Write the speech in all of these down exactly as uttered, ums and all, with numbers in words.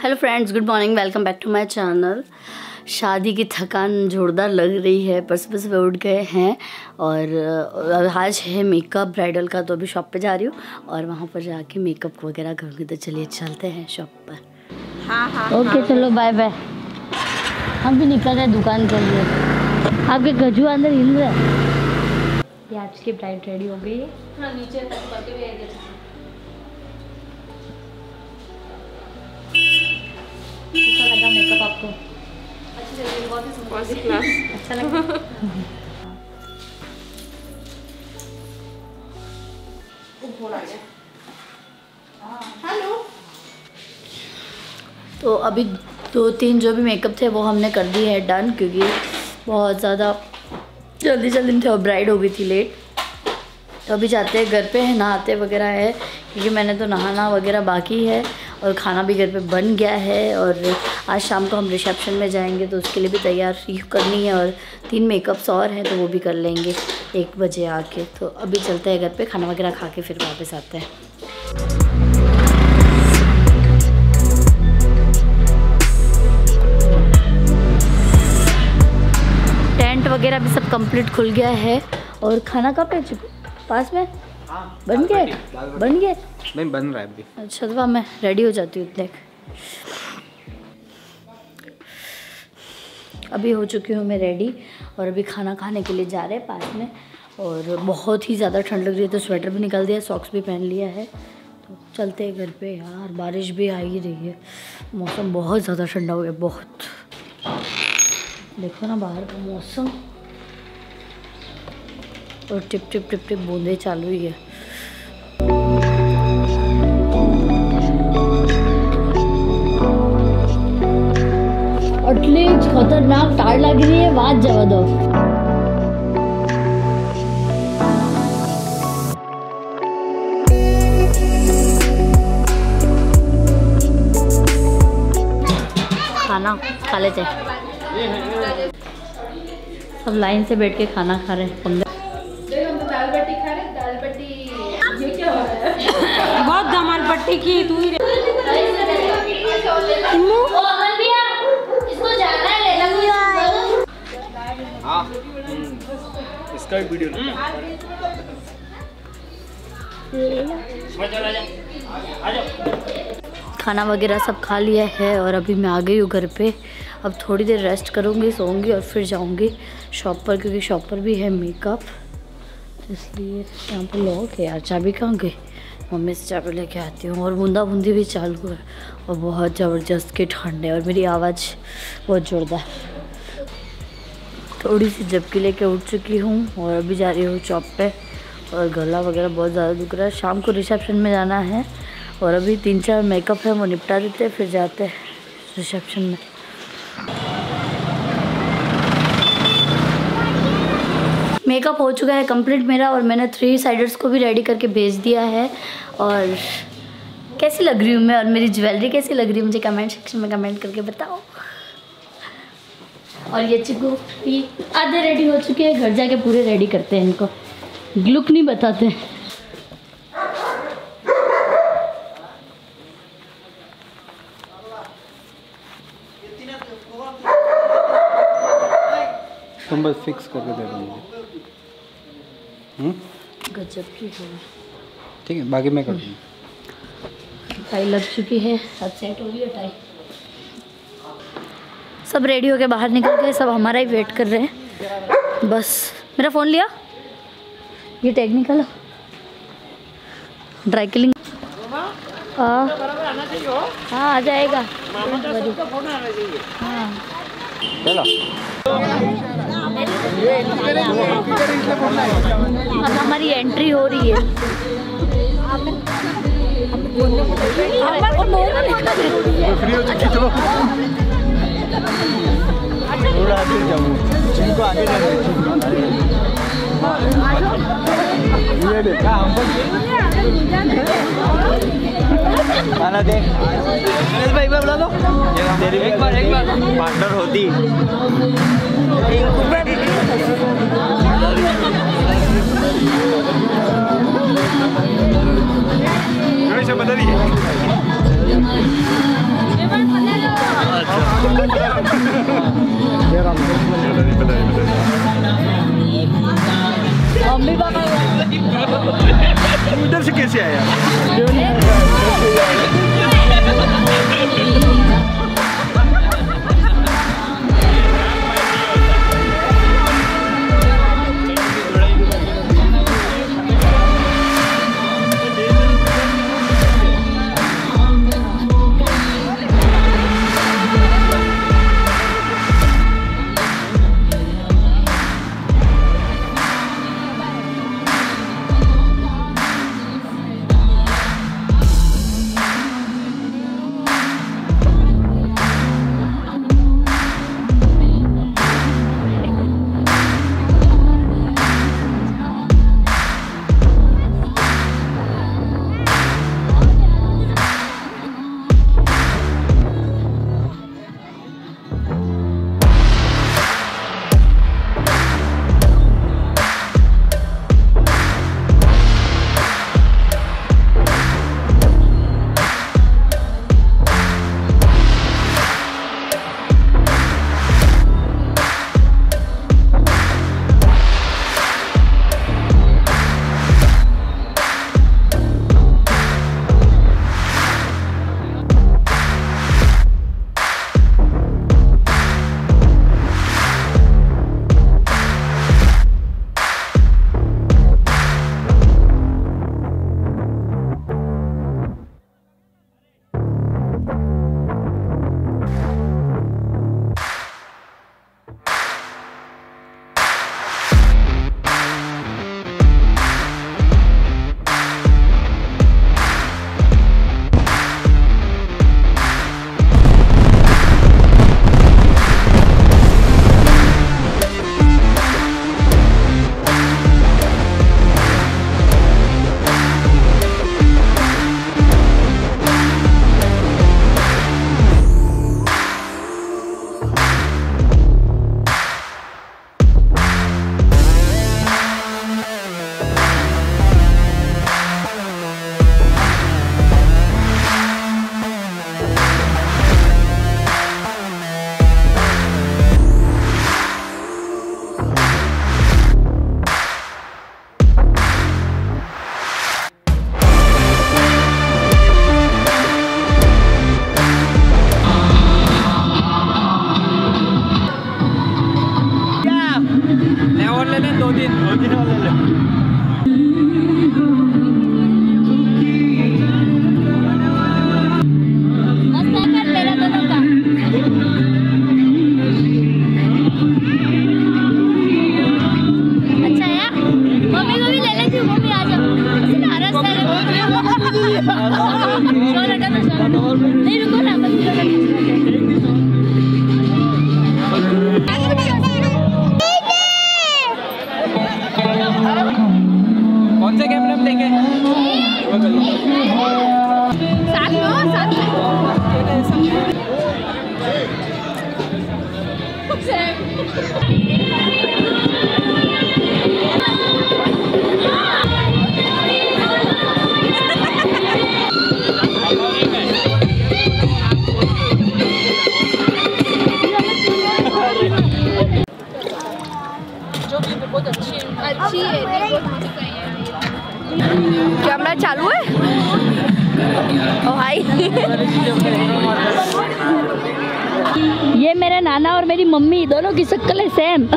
Hello friends, good morning, welcome back to my channel. शादी की थकान जोरदार लग रही है, पर सुबह सुबह उठ गए हैं और आज है मेकअप ब्राइडल का, तो अभी शॉप पे जा रही हूँ और वहाँ पर जाके मेकअप वगैरह करूँगी। तो चलिए चलते हैं शॉप पर। हाँ हाँ ओके हाँ, चलो बाय बाय। हम भी निकल रहे हैं दुकान के लिए। आपके गजू अंदर हिल रहा है। ये आज की ब्राइड रेडी हो गई है। हाँ नीचे तक करके भी आएगा। कैसा लगा मेकअप आपको? अच्छी लगी, बहुत ही सुंदर क्लास। अच्छा लगा। हेलो। तो अभी दो तीन जो भी मेकअप थे वो हमने कर दिए है डन, क्योंकि बहुत ज़्यादा जल्दी जल्दी थे और ब्राइड हो गई थी लेट। तो अभी जाते हैं घर पे, नहाते वगैरह है, क्योंकि मैंने तो नहाना वगैरह बाकी है और खाना भी घर पे बन गया है। और आज शाम को हम रिसेप्शन में जाएंगे, तो उसके लिए भी तैयारी करनी है और तीन मेकअप्स और हैं, तो वो भी कर लेंगे एक बजे आके। तो अभी चलते हैं घर पे, खाना वगैरह खा के फिर वापस आते हैं। टेंट वगैरह भी सब कंप्लीट खुल गया है। और खाना कब है चुका पास में? हाँ, बन गए बन गए नहीं बन रहा है अभी। अच्छा, तो मैं रेडी हो जाती हूँ। देख अभी हो चुकी हूँ मैं रेडी और अभी खाना खाने के लिए जा रहे हैं पास में। और बहुत ही ज़्यादा ठंड लग रही है, तो स्वेटर भी निकाल दिया, सॉक्स भी पहन लिया है। तो चलते हैं घर पे। यार बारिश भी आ ही रही है, मौसम बहुत ज़्यादा ठंडा हो गया, बहुत। देखो ना बाहर का मौसम, और टिप टिप टिप टिप बूंदे चालू ही है। एटलीस्ट खतरनाक टाड़ लग रही है, बात जवा दो। खाना खा लेते हैं, सब लाइन से बैठ के खाना खा रहे हैं। दाल बट्टी खा रहे, दाल बट्टी। ये क्या हो रहा है? बहुत धमाल पट्टी की तू ही। इसको जाना है ले लो। हाँ, इसका भी वीडियो खाना वगैरह सब खा लिया है और अभी मैं आ गई हूँ घर पे। अब थोड़ी देर रेस्ट करूँगी, सोऊंगी और फिर जाऊँगी शॉप पर, क्योंकि शॉप पर भी है मेकअप, इसलिए यहाँ पर लॉक है। यार चाबी कहाँ गई? मम्मी से चाबी लेके आती हूँ। और बूंदा बूंदी भी चालू है और बहुत ज़बरदस्त की ठंड है और मेरी आवाज़ बहुत जोरदार। थोड़ी सी झपकी लेके उठ चुकी हूँ और अभी जा रही हूँ शॉप पे। और गला वगैरह बहुत ज़्यादा दुख रहा है, शाम को रिसेप्शन में जाना है और अभी तीन चार मेकअप है वो निपटा देते हैं, फिर जाते हैं रिसेप्शन में। मेकअप हो चुका है कंप्लीट मेरा और मैंने थ्री साइडर्स को भी रेडी करके भेज दिया है। और कैसी लग रही हूँ मैं और मेरी ज्वेलरी कैसी लग रही है, मुझे कमेंट सेक्शन में कमेंट करके बताओ। और ये चिकू भी आधे रेडी हो चुके हैं, घर जाके पूरे रेडी करते हैं इनको, लुक नहीं बताते। तुम बस फिक्स करके दे दो मुझे। गजब की हो, ठीक है, बाकी मैं कर दूँगा। टाई लग चुकी है, सब सेट हो गई टाई। सब रेडी होके बाहर निकल गए, सब हमारा ही वेट कर रहे हैं। बस मेरा फ़ोन लिया, ये टेक्निकल ड्राई क्लीनिंग। हाँ हाँ आ जाएगा। हाँ अब हमारी एंट्री हो रही है। खाना दे भाई, बुला दो तेरी एक बार एक बार पार्टनर होती। बता दी से आया। दो दिन दो दिन वाले ले। अच्छा है, मम्मी को भी ले लेती हूँ, मम्मी आ जाओ। नहीं रुको ना, कौन से कैमरे में लेंगे? साथ में साथ में बहुत अच्छी है, अच्छी है। कैमरा चालू है? ओ हाय। ये मेरे नाना और मेरी मम्मी दोनों की शक्ल है सेम।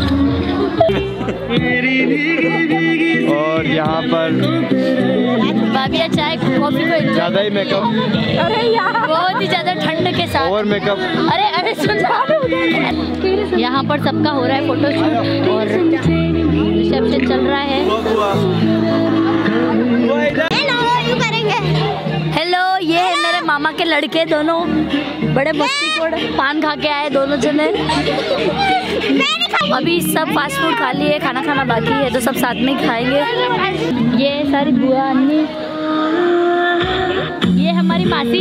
और यहाँ पर भाभी चाय कॉफी को ज्यादा ही मेकअप, अरे यार बहुत ही ज्यादा ठंड के साथ और मेकअप। अरे अरे सुन, यहाँ पर सबका हो रहा है फोटोशूट और रिसेप्शन चल रहा है। हेलो, ये है मेरे मामा के लड़के दोनों, बड़े मस्ती खोड़, पान खा के आए दोनों जने। अभी सब फास्ट फूड खा लिए, खाना खाना बाकी है तो सब साथ में ही खाएंगे। ये सारी बुआ अन्नी, ये हमारी मासी,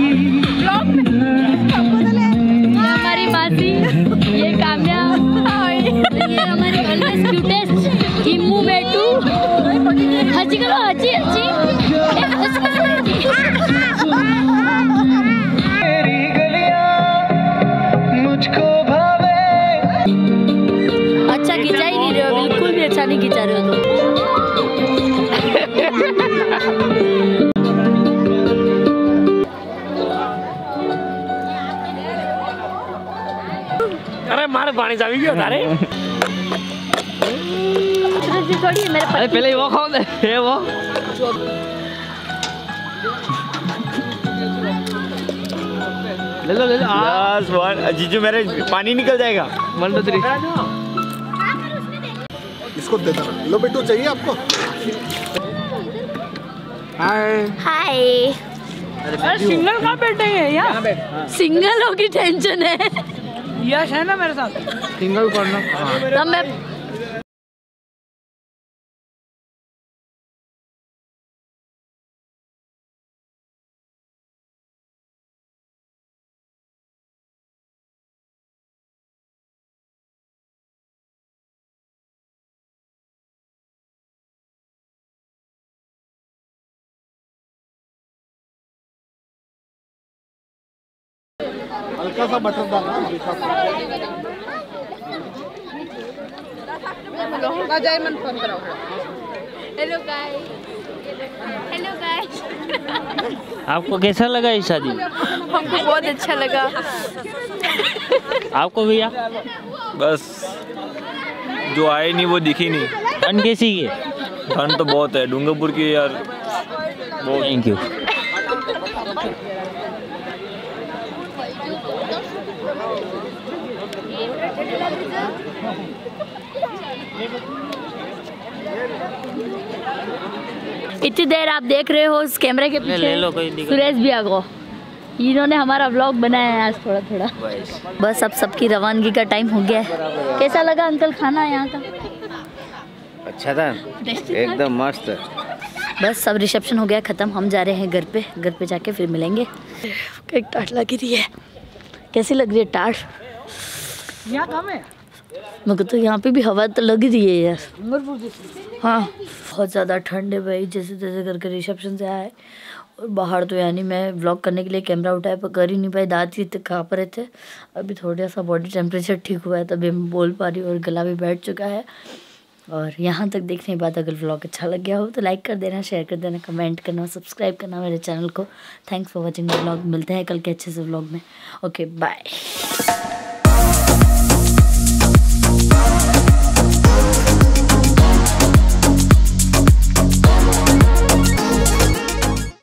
हमारी मासी, ये काम्या, ये हमारी ऑलवेज क्यूटेस्ट किम्मू बेटू। हंसी करो, हंसी हंसी। अच्छा खिंचा ही नहीं रहे हो, बिल्कुल भी अच्छा नहीं खिंचा रहे हो तुम। पानी चाबी क्यों उतारे? थोड़ी मेरे अरे पहले वो खाओ दे ये वो ले लो ले लो यस वन जीजू मेरे पानी निकल जाएगा वन टू थ्री इसको दे दो लो बेटू चाहिए आपको हाय हाय। अरे सिंगल कहाँ बैठेंगे यार? सिंगल होगी टेंशन है। यश है ना मेरे साथ? सिंगल करना तब मैं हल्का सा बटर डालना अजय मन फोन कराओ। Hello guys, hello guys. आपको कैसा लगा ये शादी? हमको बहुत अच्छा लगा। आपको भैया? बस जो आए नहीं वो दिखी नहीं। ठंड कैसी है? ठंड तो बहुत है डूंगरपुर की यार। Thank you. इतनी देर आप देख रहे हो इस कैमरे के पीछे ले लो कोई दिक्कत सुरेश भी आ गो। इन्होंने हमारा व्लॉग बनाया है आज थोड़ा थोड़ा। बस अब सबकी रवानगी का टाइम हो गया है। कैसा लगा अंकल खाना यहाँ का? अच्छा था एकदम मस्त। बस सब रिसेप्शन हो गया ख़त्म, हम जा रहे हैं घर पे। घर पे जाके फिर मिलेंगे। एक टाट लगी रही है। कैसी लग रही है टाट? यहाँ कम है मगर तो यहाँ पे भी हवा तो लग रही है यार। हाँ बहुत ज़्यादा ठंड है भाई। जैसे तैसे करके रिसेप्शन से आए और बाहर तो यानी मैं व्लॉग करने के लिए कैमरा उठाया पर कर ही नहीं पाई। दांत ही काँप रहे थे। अभी थोड़ा सा बॉडी टेम्परेचर ठीक हुआ है तभी मैं बोल पा रही हूँ और गला भी बैठ चुका है। और यहाँ तक देखने के बाद अगर व्लॉग अच्छा लग गया हो तो लाइक कर देना, शेयर कर देना, कमेंट करना, सब्सक्राइब करना मेरे चैनल को। Thanks for watching the vlog. मिलते हैं कल के अच्छे से व्लॉग में। Okay bye.